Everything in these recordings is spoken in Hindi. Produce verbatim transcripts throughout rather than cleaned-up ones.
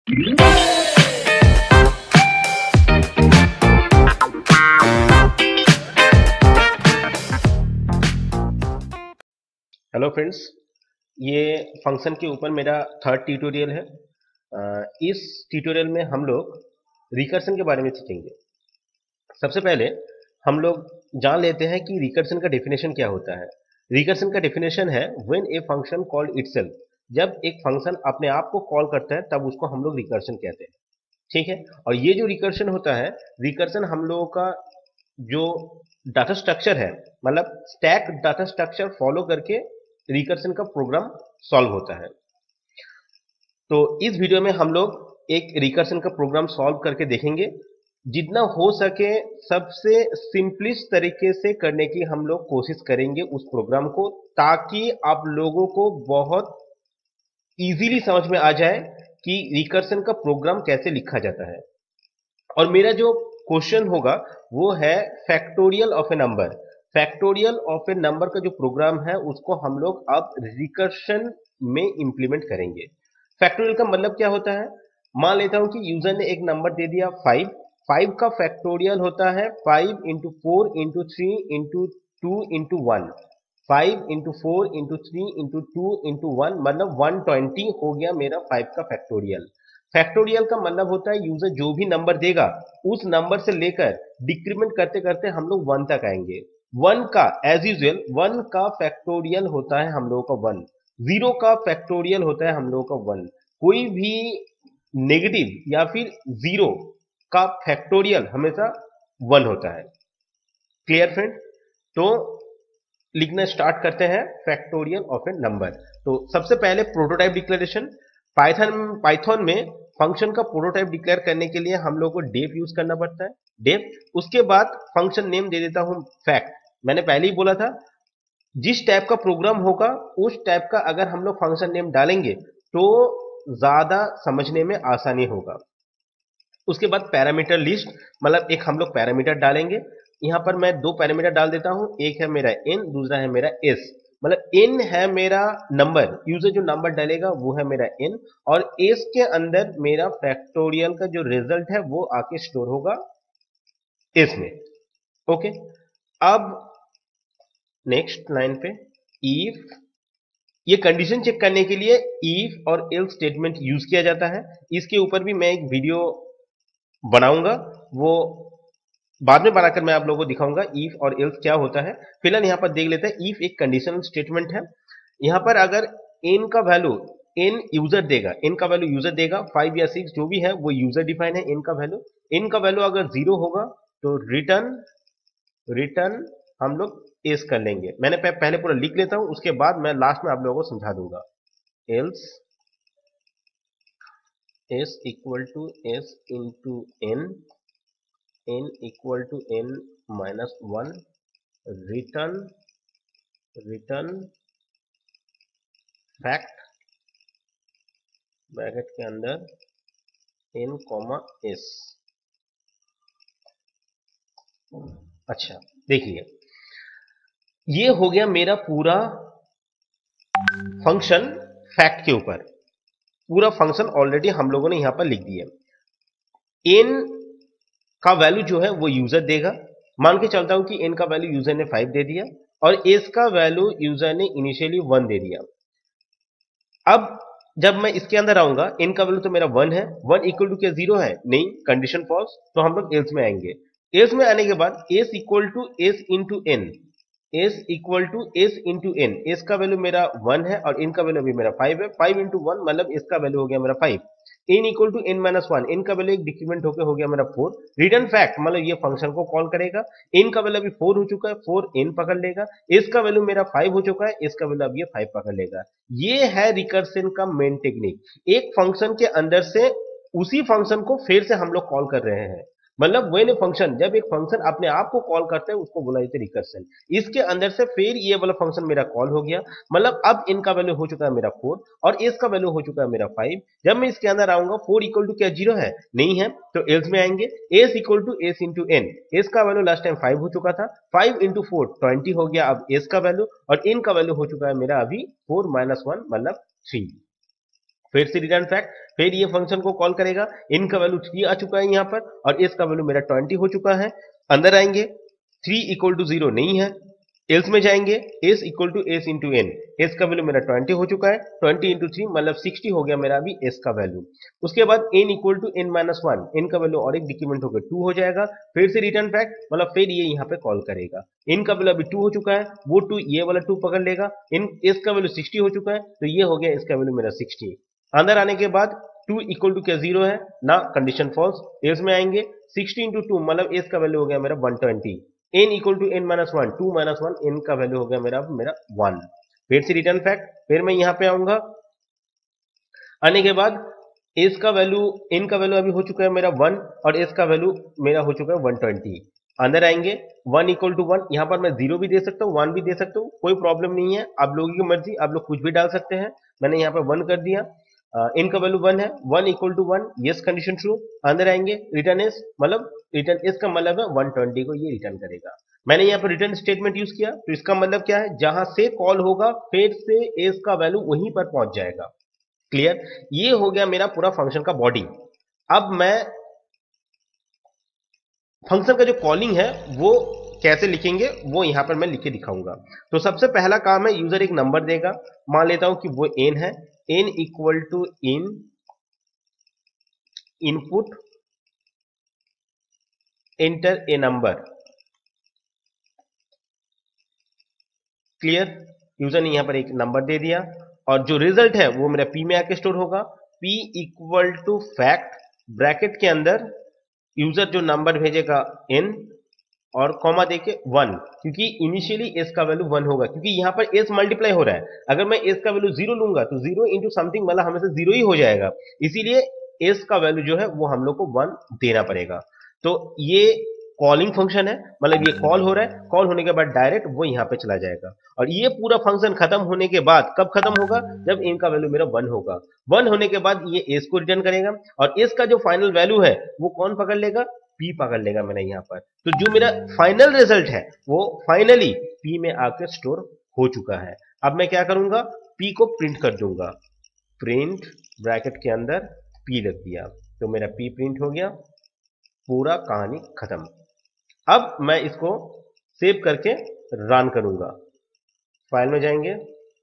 हेलो फ्रेंड्स, ये फंक्शन के ऊपर मेरा थर्ड ट्यूटोरियल है। अ, इस ट्यूटोरियल में हम लोग रिकर्सन के बारे में सीखेंगे। सबसे पहले हम लोग जान लेते हैं कि रिकर्सन का डेफिनेशन क्या होता है। रिकर्सन का डेफिनेशन है when a function called itself, जब एक फंक्शन अपने आप को कॉल करता है तब उसको हम लोग रिकर्सन कहते हैं। ठीक है, और ये जो रिकर्सन होता है, रिकर्सन हम लोगों का जो डाटा स्ट्रक्चर है, मतलब स्टैक डाटा स्ट्रक्चर फॉलो करके रिकर्सन का प्रोग्राम सॉल्व होता है। तो इस वीडियो में हम लोग एक रिकर्सन का प्रोग्राम सॉल्व करके देखेंगे। जितना हो सके सबसे सिंपलेस्ट तरीके से करने की हम लोग कोशिश करेंगे उस प्रोग्राम को, ताकि आप लोगों को बहुत इजीली समझ में आ जाए कि रिकर्सन का प्रोग्राम कैसे लिखा जाता है। और मेरा जो क्वेश्चन होगा वो है factorial of a number. Factorial of a number का जो प्रोग्राम है उसको हम लोग अब रिकर्शन में इंप्लीमेंट करेंगे। फैक्टोरियल का मतलब क्या होता है? मान लेता हूं कि यूजर ने एक नंबर दे दिया फाइव। फाइव का फैक्टोरियल होता है five into four into three into two into one. Five into four into three into two into one मतलब वन ट्वेंटी हो गया मेरा फाइव का फैक्टोरियल। फैक्टोरियल का मतलब होता है यूजर जो भी नंबर देगा उस नंबर से लेकर डिक्रीमेंट करते करते हम लोग वन तक आएंगे। वन का एज यूजुअल वन का फैक्टोरियल होता है हम लोगों का वन। जीरो का फैक्टोरियल होता है हम लोगों का वन। कोई भी नेगेटिव या फिर जीरो का फैक्टोरियल हमेशा वन होता है। Clear friend? तो लिखना स्टार्ट करते हैं फैक्टोरियल ऑफ ए नंबर। तो सबसे पहले प्रोटोटाइप डिक्लेरेशन। पाइथन पाइथन में फंक्शन का प्रोटोटाइप डिक्लेयर करने के लिए हम लोग को डेफ यूज करना पड़ता है, डेफ। उसके बाद फंक्शन नेम दे देता हूं फैक्ट। मैंने पहले ही बोला था जिस टाइप का प्रोग्राम होगा उस टाइप का अगर हम लोग फंक्शन नेम डालेंगे तो ज्यादा समझने में आसानी होगा। उसके बाद पैरामीटर लिस्ट, मतलब एक हम लोग पैरामीटर डालेंगे। यहां पर मैं दो पैरामीटर डाल देता हूं, एक है मेरा n, दूसरा है मेरा s। मतलब n है मेरा नंबर, यूजर जो नंबर डालेगा वो है मेरा n, और s के अंदर मेरा फैक्टोरियल का जो रिजल्ट है वो आके स्टोर होगा s में। ओके, अब नेक्स्ट लाइन पे इफ, ये कंडीशन चेक करने के लिए इफ और एल्स स्टेटमेंट यूज किया जाता है। इसके ऊपर भी मैं एक वीडियो बनाऊंगा, वो बाद में बनाकर मैं आप लोगों को दिखाऊंगा इफ और एल्स क्या होता है। फिलहाल यहां पर देख लेते हैं इफ एक कंडीशनल स्टेटमेंट है। यहां पर अगर n का वैल्यू n यूजर देगा, n का वैल्यू यूजर देगा, फाइव या सिक्स जो भी है वो यूजर डिफाइन है n का वैल्यू। n का वैल्यू अगर जीरो होगा तो रिटर्न रिटर्न हम लोग एस कर लेंगे। मैंने पहले पूरा लिख लेता हूं, उसके बाद मैं लास्ट में आप लोगों को समझा दूंगा। Else s equal to s into n, n equal to n minus one, return return fact bracket के अंदर n कॉमा s। अच्छा, देखिए ये हो गया मेरा पूरा फंक्शन फैक्ट के ऊपर। पूरा फंक्शन ऑलरेडी हम लोगों ने यहां पर लिख दिया। n का वैल्यू जो है वो यूजर देगा। मान के चलता हूं कि n का वैल्यू यूजर ने फाइव दे दिया और s का वैल्यू यूजर ने इनिशियली वन दे दिया। अब जब मैं इसके अंदर आऊंगा, n का वैल्यू तो मेरा वन है, वन इक्वल टू क्या जीरो है? नहीं, कंडीशन फॉल्स। तो हम लोग एल्स में आएंगे। एल्स में आने के बाद s equal to s into n, s equal to s into n. S का वैल्यू मेरा वन है और n का वैल्यू अभी मेरा फाइव है। फाइव इंटू वन मतलब s का वैल्यू हो गया मेरा five. n equal to n minus one, n का वैल्यू एक डिक्रीमेंट होकर हो गया मेरा फोर। रिटर्न फैक्ट मतलब ये फंक्शन को कॉल करेगा। n का वैल्यू अभी फोर हो चुका है, फोर n पकड़ लेगा। s का वैल्यू मेरा फाइव हो चुका है, s का वैल्यू अब ये फाइव पकड़ लेगा। ये है रिकर्सन का मेन टेक्निक। एक फंक्शन के अंदर से उसी फंक्शन को फिर से हम लोग कॉल कर रहे हैं। मतलब व्हेन ए फंक्शन, जब एक फंक्शन अपने आप को कॉल करता है उसको बोला जाता है रिकर्सन। इसके अंदर से फिर ये वाला फंक्शन मेरा कॉल हो गया। मतलब अब n का वैल्यू हो चुका है मेरा फोर और s का वैल्यू हो चुका है मेरा फाइव। जब मैं इसके अंदर आऊंगा, फोर इक्वल टू क्या जीरो है? नहीं है, तो एल्स में आएंगे। s equal to s into n, s का वैल्यू लास्ट टाइम फाइव हो चुका था, फाइव इंटू फोर ट्वेंटी हो गया अब s का वैल्यू, और n का वैल्यू हो चुका है मेरा अभी फोर माइनस वन मतलब थ्री। फिर से रिटर्न फैक्ट, फिर ये फंक्शन को कॉल करेगा, इन का वैल्यू थ्री आ चुका है यहाँ पर और इस का वैल्यू मेरा ट्वेंटी हो चुका है। अंदर आएंगे, थ्री इक्वल टू जीरो नहीं है, एल्स में जाएंगे, s equal to s into n, s का वैल्यू मेरा ट्वेंटी हो चुका है, ट्वेंटी इंटू थ्री मतलब सिक्सटी हो गया मेरा अभी एस का वैल्यू। उसके बाद n equal to n minus one, n का वैल्यू और एक डिक्रीमेंट होकर टू हो जाएगा। फिर से रिटर्न फैक्ट मतलब फिर ये यहाँ पे कॉल करेगा, एन का वैल्यू अभी टू हो चुका है, वो टू ये वाला टू पकड़ लेगा, इन एस का वैल्यू सिक्सटी हो चुका है तो ये हो गया इसका वैल्यू मेरा सिक्सटी। अंदर आने के बाद टू इक्वल टू क्या जीरो है ना, कंडीशन फॉल्स, एस में आएंगे, सिक्सटी इंटू टू मतलब एस का वैल्यू हो गया मेरा one twenty, n equal to n minus one, two minus one, n का वैल्यू हो गया मेरा मेरा वन। फिर से रिटर्न फैक्ट, फिर मैं यहां पे आऊंगा, आने के बाद एस का वैल्यू, एन का वैल्यू अभी हो चुका है मेरा वन और एस का वैल्यू मेरा हो चुका है वन ट्वेंटी। अंदर आएंगे, वन इक्वल टू वन, यहां पर मैं जीरो भी दे सकता हूं, वन भी दे सकता हूं, कोई प्रॉब्लम नहीं है, आप लोगों की मर्जी, आप लोग कुछ भी डाल सकते हैं। मैंने यहाँ पे वन कर दिया, इन का वैल्यू वन है, one equal to one, yes condition true. अंदर आएंगे, रिटर्न एस मतलब रिटर्न एस का मतलब है वन ट्वेंटी को ये रिटर्न करेगा। मैंने यहाँ पर रिटर्न स्टेटमेंट यूज किया तो इसका मतलब क्या है, जहां से कॉल होगा फिर से एस का वैल्यू वहीं पर पहुंच जाएगा। क्लियर, ये हो गया मेरा पूरा फंक्शन का बॉडी। अब मैं फंक्शन का जो कॉलिंग है वो कैसे लिखेंगे वो यहां पर मैं लिख के दिखाऊंगा। तो सबसे पहला काम है, यूजर एक नंबर देगा, मान लेता हूं कि वो एन है, n equal to int input enter a number. Clear, user ने यहां पर एक नंबर दे दिया और जो रिजल्ट है वो मेरा पी में आके स्टोर होगा, p equal to fact, bracket के अंदर यूजर जो नंबर भेजेगा एन और कॉमा देके वन, क्योंकि इनिशियली एस का वैल्यू वन होगा, क्योंकि यहां पर एस मल्टीप्लाई हो रहा है। अगर मैं एस का वैल्यू जीरो लूंगा तो जीरो इंटू समथिंग मतलब हमेशा जीरो ही हो जाएगा, इसीलिए एस का वैल्यू जो है वो हम लोग को वन देना पड़ेगा। तो ये कॉलिंग फंक्शन है, मतलब ये कॉल हो रहा है, कॉल होने के बाद डायरेक्ट वो यहां पे चला जाएगा और ये पूरा फंक्शन खत्म होने के बाद, कब खत्म होगा, जब इनका वैल्यू मेरा वन होगा। वन होने के बाद ये एस को रिटर्न करेगा और एस का जो फाइनल वैल्यू है वो कौन पकड़ लेगा, पी पकड़ लेगा मेरा यहाँ पर। तो जो मेरा फाइनल रिजल्ट है वो फाइनली पी में आकर स्टोर हो चुका है। अब मैं क्या करूंगा, पी को प्रिंट कर दूंगा, प्रिंट ब्रैकेट के अंदर पी लिख दिया तो मेरा पी प्रिंट हो गया, पूरा कहानी खत्म। अब मैं इसको सेव करके रन करूंगा, फाइल में जाएंगे,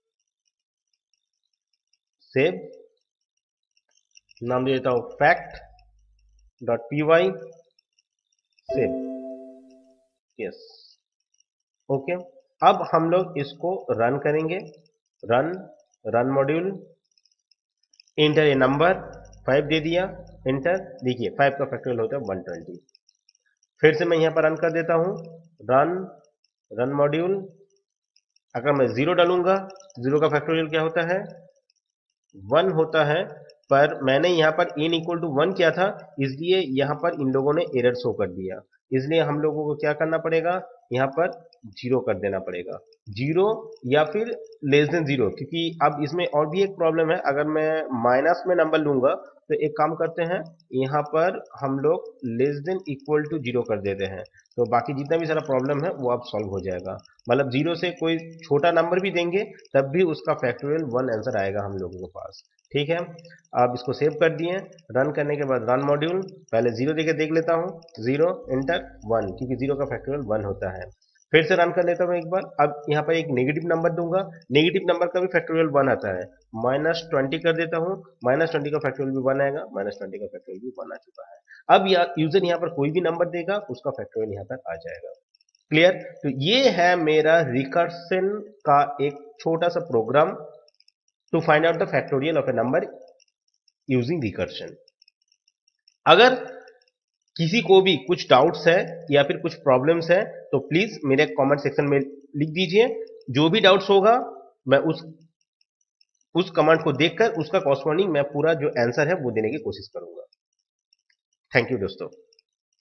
सेव, नाम दे देता हूं fact dot p y, save, yes, okay. अब हम लोग इसको रन करेंगे, run, run module, enter a number, five दे दिया, एंटर, देखिए फाइव का फैक्टोरियल होता है वन ट्वेंटी। फिर से मैं यहां पर रन कर देता हूं, रन, रन मॉड्यूल, अगर मैं जीरो डालूंगा, जीरो का फैक्टोरियल क्या होता है, वन होता है, पर मैंने यहां पर n इक्वल टू वन किया था, इसलिए यहां पर इन लोगों ने एरर शो कर दिया, इसलिए हम लोगों को क्या करना पड़ेगा, यहां पर जीरो कर देना पड़ेगा, जीरो या फिर लेस देन जीरो, क्योंकि अब इसमें और भी एक प्रॉब्लम है, अगर मैं माइनस में नंबर लूंगा तो एक काम करते हैं, यहां पर हम लोग less than equal to zero कर देते हैं, तो बाकी जितना भी सारा प्रॉब्लम है वो अब सॉल्व हो जाएगा। मतलब जीरो से कोई छोटा नंबर भी देंगे तब भी उसका फैक्टोरियल वन आंसर आएगा हम लोगों के पास, ठीक है। अब इसको सेव कर दिए, रन करने के बाद रन मॉड्यूल, पहले जीरो देके देख लेता हूं, जीरो, एंटर, वन, क्योंकि जीरो का फैक्टोरियल वन होता है। फिर से रन कर लेता हूं एक बार, अब यहाँ पर एक नेगेटिव नंबर दूंगा, नेगेटिव नंबर का भी फैक्टोरियल वन आता है, माइनस ट्वेंटी कर देता हूं, माइनस ट्वेंटी का फैक्टोरियल भी वन आएगा, माइनस ट्वेंटी का फैक्टोरियल भी वन आ चुका है। अब या, यूजर यहाँ पर कोई भी नंबर देगा उसका फैक्टोरियल यहाँ पर आ जाएगा। क्लियर, तो ये है मेरा रिकर्सन का एक छोटा सा program to find out the factorial of a number using recursion. अगर किसी को भी कुछ डाउट्स है या फिर कुछ प्रॉब्लम्स है तो प्लीज मेरे कमेंट सेक्शन में लिख दीजिए, जो भी डाउट्स होगा मैं उस उस कमेंट को देखकर उसका कॉरस्पॉन्डिंग मैं पूरा जो आंसर है वो देने की कोशिश करूंगा। थैंक यू दोस्तों।